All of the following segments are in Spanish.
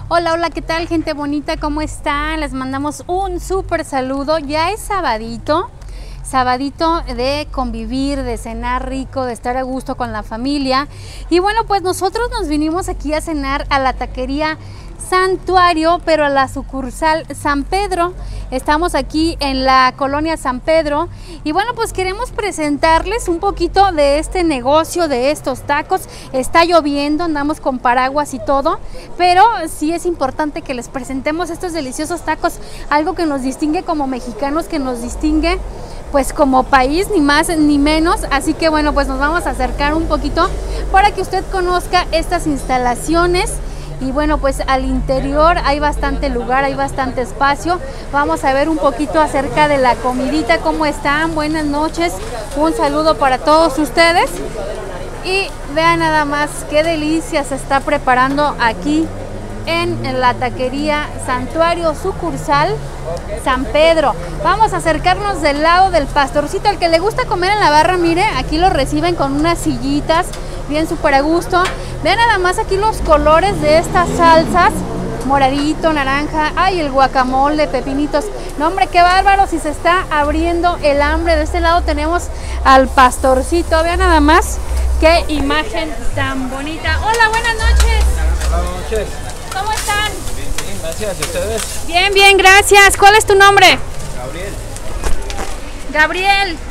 Hola, hola, ¿qué tal, gente bonita? ¿Cómo están? Les mandamos un súper saludo. Ya es sabadito de convivir, de cenar rico, de estar a gusto con la familia. Y bueno, pues nosotros nos vinimos aquí a cenar a la taquería Santuario, pero a la sucursal San Pedro. Estamos aquí en la colonia San Pedro y bueno, pues queremos presentarles un poquito de este negocio, de estos tacos. Está lloviendo, andamos con paraguas y todo, pero sí es importante que les presentemos estos deliciosos tacos, algo que nos distingue como mexicanos, que nos distingue pues como país, ni más ni menos. Así que bueno, pues nos vamos a acercar un poquito para que usted conozca estas instalaciones. Y bueno, pues al interior hay bastante lugar, hay bastante espacio. Vamos a ver un poquito acerca de la comidita, cómo están. Buenas noches, un saludo para todos ustedes. Y vean nada más qué delicia se está preparando aquí en la taquería Santuario, sucursal San Pedro. Vamos a acercarnos del lado del pastorcito. Al que le gusta comer en la barra, mire, aquí lo reciben con unas sillitas, bien súper a gusto. Vean nada más aquí los colores de estas salsas, moradito, naranja, ay, el guacamole, pepinitos. No, hombre, qué bárbaro, si se está abriendo el hambre. De este lado tenemos al pastorcito. Vean nada más qué imagen tan bonita. Hola, buenas noches. Buenas noches. ¿Cómo están? Bien, bien, gracias. ¿Y ustedes? Bien, bien, gracias. ¿Cuál es tu nombre? Gabriel. Gabriel.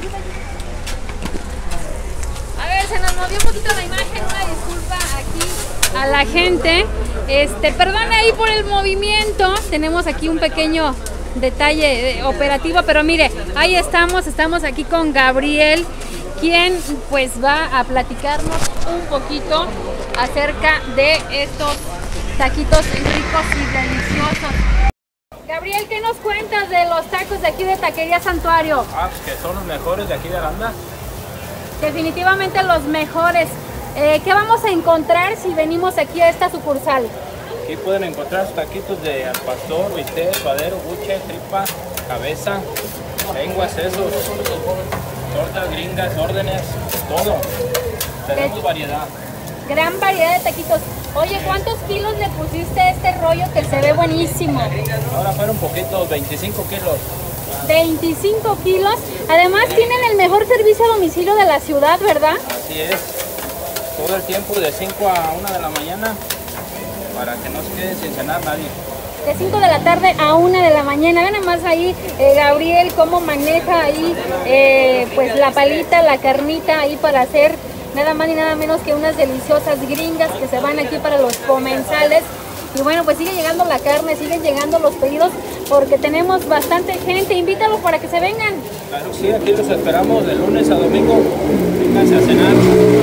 A ver, se nos movió un poquito la imagen, una disculpa aquí a la gente. Perdone ahí por el movimiento. Tenemos aquí un pequeño detalle operativo, pero mire, ahí estamos aquí con Gabriel, quien pues va a platicarnos un poquito acerca de estos taquitos ricos y deliciosos. Gabriel, ¿qué nos cuentas de los tacos de aquí de Taquería Santuario? Pues que son los mejores de aquí de Aranda. Definitivamente los mejores. ¿Qué vamos a encontrar si venimos aquí a esta sucursal? Aquí pueden encontrar taquitos de al pastor, bistec, suadero, buche, tripa, cabeza, lengua, sesos, tortas gringas, órdenes, todo. Tenemos variedad. Gran variedad de taquitos. Oye, ¿cuántos kilos le pusiste a este rollo que se ve buenísimo? Ahora fueron poquitos, 25 kilos. 25 kilos. Además tienen el mejor servicio a domicilio de la ciudad, ¿verdad? Así es. Todo el tiempo de 5 a 1 de la mañana para que no se quede sin cenar nadie. De 5 de la tarde a 1 de la mañana. Vean nada más ahí, Gabriel, cómo maneja ahí pues la palita, la carnita ahí para hacer nada más ni nada menos que unas deliciosas gringas que se van aquí para los comensales. Y bueno, pues sigue llegando la carne, siguen llegando los pedidos porque tenemos bastante gente. Invítalos para que se vengan. Claro, sí, aquí los esperamos de lunes a domingo. Vénganse a cenar.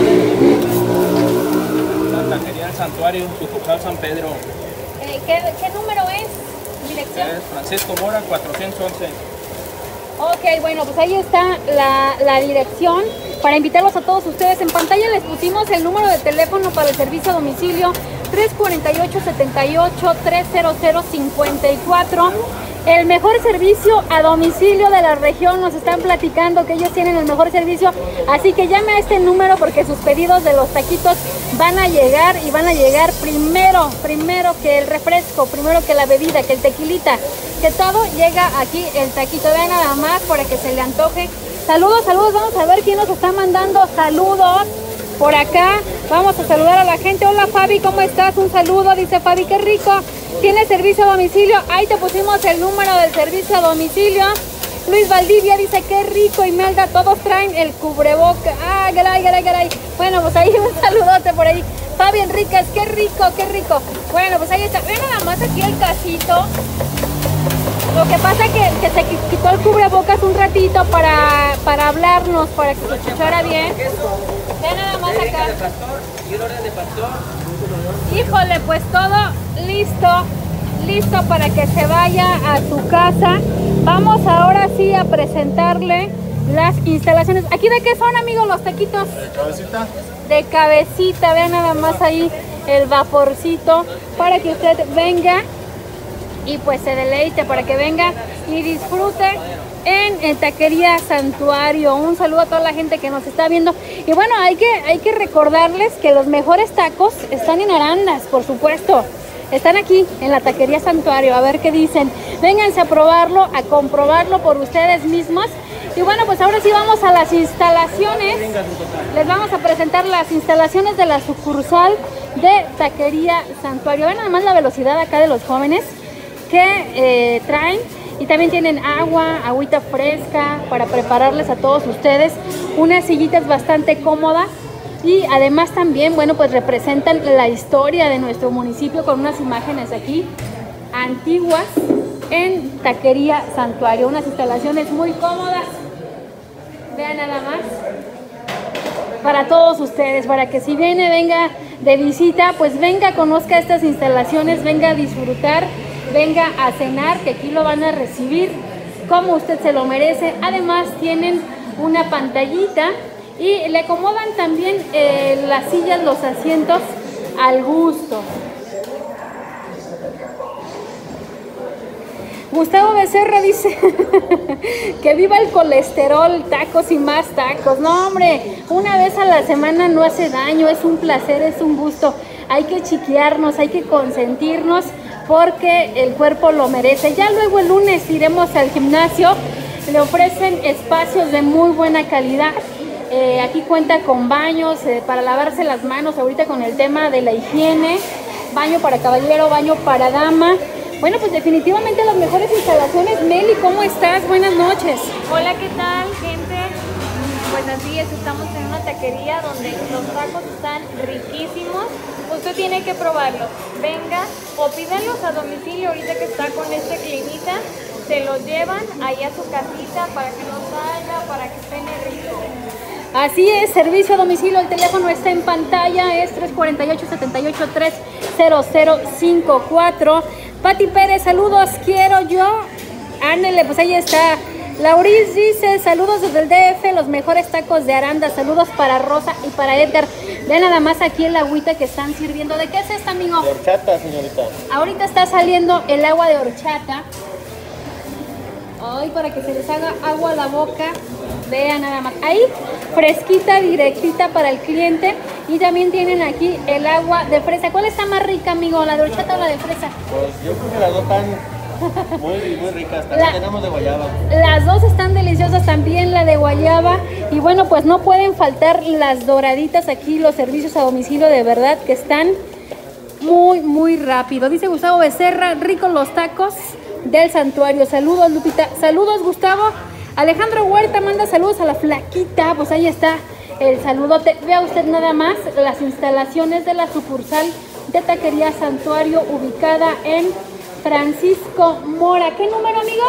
La taquería del Santuario, sucursal San Pedro. ¿Qué número es? ¿Dirección? Es Francisco Mora, 411. Ok, bueno, pues ahí está la dirección para invitarlos a todos ustedes. En pantalla les pusimos el número de teléfono para el servicio a domicilio, 348-78-300-54. El mejor servicio a domicilio de la región. Nos están platicando que ellos tienen el mejor servicio, así que llame a este número porque sus pedidos de los taquitos van a llegar y van a llegar primero que el refresco, primero que la bebida, que el tequilita, que todo llega aquí el taquito. Vean nada más para que se le antoje. Saludos, saludos, vamos a ver quién nos está mandando saludos por acá. Vamos a saludar a la gente. Hola Fabi, ¿cómo estás? Un saludo, dice Fabi, qué rico. ¿Tiene servicio a domicilio? Ahí te pusimos el número del servicio a domicilio. Luis Valdivia dice, qué rico. Imelda, todos traen el cubreboca. Ah, garay. Bueno, pues ahí un saludote por ahí. Fabi Enríquez, qué rico, qué rico. Bueno, pues ahí está. Ven nada más aquí el casito. Lo que pasa es que se quitó el cubrebocas un ratito para hablarnos, para que se escuchara bien. Ven nada más acá. Híjole, pues todo listo para que se vaya a su casa. Vamos ahora sí a presentarle las instalaciones. ¿Aquí de qué son, amigos, los taquitos? De cabecita. De cabecita, vean nada más ahí el vaporcito para que usted venga y pues se deleite, para que venga y disfrute en Taquería Santuario. Un saludo a toda la gente que nos está viendo. Y bueno, hay que recordarles que los mejores tacos están en Arandas, por supuesto. Están aquí en la Taquería Santuario, a ver qué dicen. Vénganse a probarlo, a comprobarlo por ustedes mismos. Y bueno, pues ahora sí vamos a las instalaciones. Les vamos a presentar las instalaciones de la sucursal de Taquería Santuario. Ven nada más la velocidad acá de los jóvenes que traen. Y también tienen agua, agüita fresca para prepararles a todos ustedes. Unas sillitas bastante cómodas. Y además también, bueno, pues representan la historia de nuestro municipio con unas imágenes aquí antiguas en Taquería Santuario. Unas instalaciones muy cómodas. Vean nada más. Para todos ustedes, para que si viene, venga de visita, pues venga, conozca estas instalaciones, venga a disfrutar, venga a cenar, que aquí lo van a recibir como usted se lo merece. Además tienen una pantallita y le acomodan también las sillas, los asientos al gusto. Gustavo Becerra dice que viva el colesterol, tacos y más tacos. No, hombre, una vez a la semana no hace daño, es un placer, es un gusto. Hay que chiquearnos, hay que consentirnos porque el cuerpo lo merece. Ya luego el lunes iremos al gimnasio, le ofrecen espacios de muy buena calidad. Aquí cuenta con baños para lavarse las manos ahorita con el tema de la higiene, baño para caballero, baño para dama. Bueno, pues definitivamente las mejores instalaciones. Meli, ¿cómo estás? Buenas noches. Hola, ¿qué tal, gente? Pues así es, estamos en una taquería donde los tacos están riquísimos. Usted tiene que probarlos. Venga o pídanlos a domicilio ahorita que está con este climita. Se los llevan ahí a su casita para que no salga, para que esté rico. Así es, servicio a domicilio, el teléfono está en pantalla, es 348-78-30054. Pati Pérez, saludos, quiero yo. Ándele, pues ahí está. Lauris dice, saludos desde el DF, los mejores tacos de Aranda. Saludos para Rosa y para Edgar. Vean nada más aquí el agüita que están sirviendo. ¿De qué es esta, amigo? De horchata, señorita. Ahorita está saliendo el agua de horchata. Ay, para que se les haga agua a la boca. Vean nada más. Ahí, fresquita, directita para el cliente. Y también tienen aquí el agua de fresa. ¿Cuál está más rica, amigo? ¿La de horchata o la de fresa? Pues yo creo que las dos están muy ricas. También tenemos de guayaba. Las dos están deliciosas, también la de guayaba. Y bueno, pues no pueden faltar las doraditas aquí, los servicios a domicilio, de verdad que están muy rápido. Dice Gustavo Becerra, ricos los tacos del Santuario. Saludos, Lupita. Saludos, Gustavo. Alejandro Huerta manda saludos a la flaquita. Pues ahí está el saludote. Vea usted nada más las instalaciones de la sucursal de Taquería Santuario, ubicada en Francisco Mora. ¿Qué número, amigo?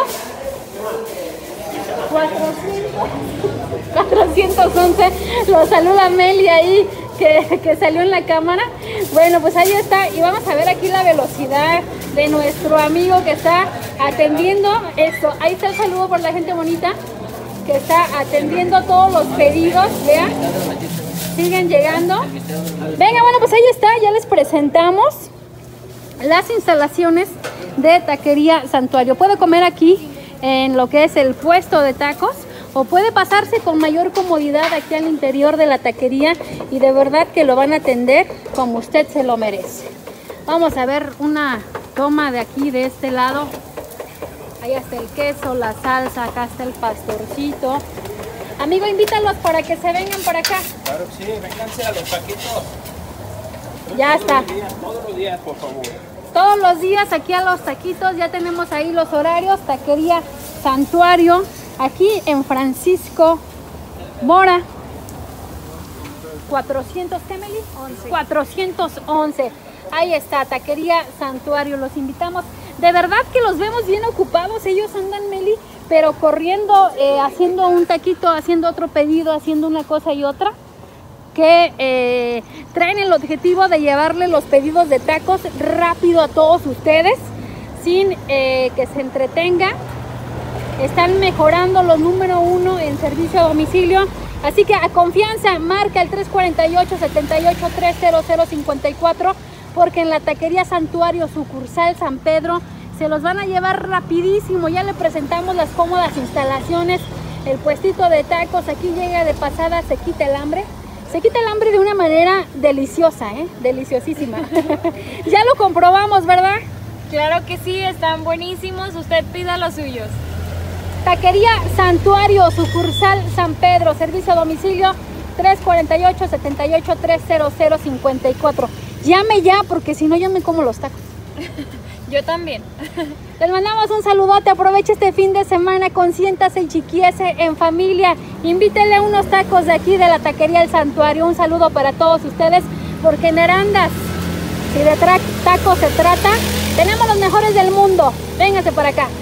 411. Lo saluda Meli ahí, que salió en la cámara. Bueno, pues ahí está. Y vamos a ver aquí la velocidad de nuestro amigo que está atendiendo esto. Ahí está el saludo por la gente bonita que está atendiendo todos los pedidos. Vean, siguen llegando. Venga, bueno, pues ahí está. Ya les presentamos las instalaciones de Taquería Santuario. Puede comer aquí en lo que es el puesto de tacos, o puede pasarse con mayor comodidad aquí al interior de la taquería, y de verdad que lo van a atender como usted se lo merece. Vamos a ver una toma de aquí, de este lado. Ahí está el queso, la salsa, acá está el pastorcito. Amigo, invítalos para que se vengan para acá. Claro que sí, vénganse a los taquitos. Ya está. Todos los días, por favor. Todos los días aquí a los taquitos, ya tenemos ahí los horarios. Taquería Santuario, aquí en Francisco Mora. 400, ¿qué, Meli? 411. Ahí está, Taquería Santuario. Los invitamos. De verdad que los vemos bien ocupados. Ellos andan, Meli, pero corriendo, haciendo un taquito, haciendo otro pedido, haciendo una cosa y otra, que traen el objetivo de llevarle los pedidos de tacos rápido a todos ustedes, sin que se entretenga. Están mejorando los número 1 en servicio a domicilio. Así que a confianza, marca el 348-78-30054, porque en la Taquería Santuario, sucursal San Pedro, se los van a llevar rapidísimo. Ya le presentamos las cómodas instalaciones, el puestito de tacos. Aquí llega de pasada, se quita el hambre, Se quita el hambre de una manera deliciosa, deliciosísima. Ya lo comprobamos, ¿verdad? Claro que sí, están buenísimos. Usted pida los suyos. Taquería Santuario, sucursal San Pedro, servicio a domicilio 348-78-300-54. Llame ya, porque si no yo me como los tacos. Yo también. Les mandamos un saludote, aproveche este fin de semana, consiéntase y chiquiese en familia. Invítele unos tacos de aquí de la Taquería El Santuario. Un saludo para todos ustedes, porque en Herandas, si de tacos se trata, tenemos los mejores del mundo. Véngase para acá.